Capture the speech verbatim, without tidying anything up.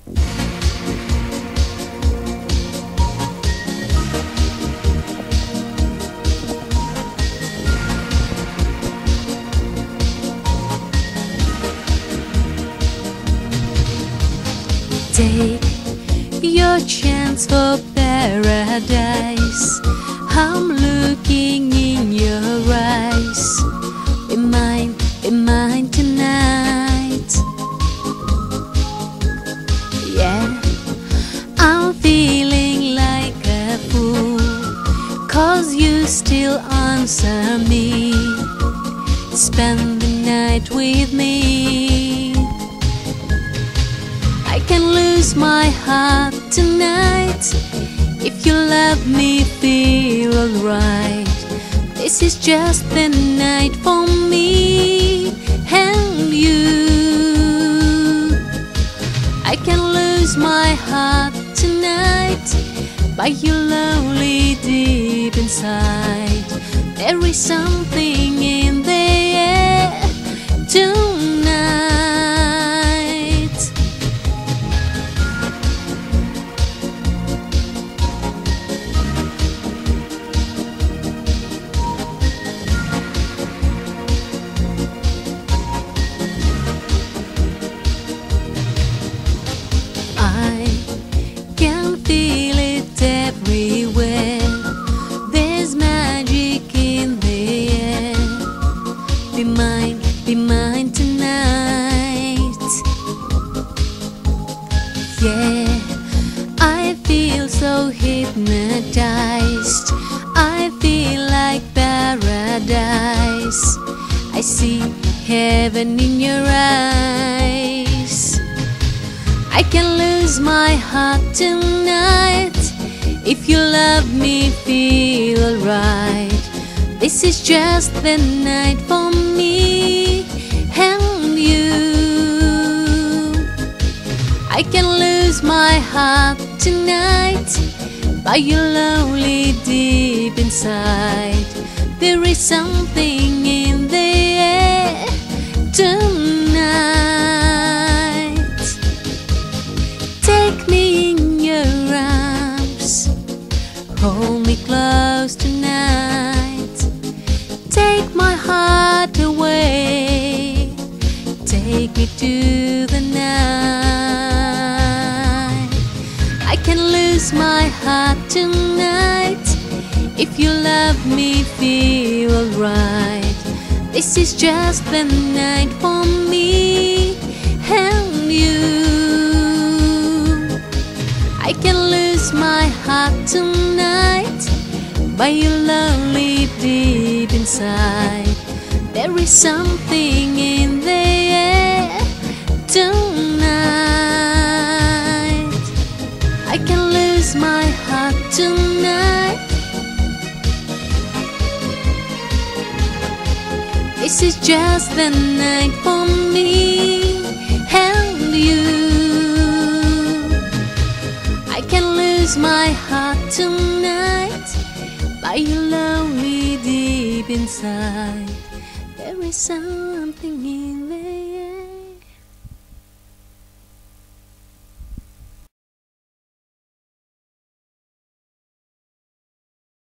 Take your chance for paradise. I'm looking in your eyes. Be mine, be mine tonight. Yeah, I'm feeling like a fool, 'cause you still answer me. Spend the night with me. I can lose my heart tonight. If you love me, feel alright. This is just the night for me and you. I can lose my heart tonight, but you're lonely deep inside. There is something in the air tonight. I can feel it everywhere. There's magic in the air. Be mine, be mine tonight. Yeah, I feel so hypnotized. I feel like paradise. I see heaven in your eyes. I can lose my heart tonight. If you love me, feel alright. This is just the night for me and you. I can lose my heart tonight, but you're lonely deep inside. There is something in the air tonight. Take me in your arms, hold me close tonight. Take my heart away, take me to the night. I can lose my heart tonight. If you love me, feel alright. This is just the night for me and you. I can lose my heart tonight, but you're lonely deep inside. There is something in the air tonight. I can lose my heart tonight. This is just the night for me and you. I can lose my heart tonight, but you're lonely deep inside. There is something in there.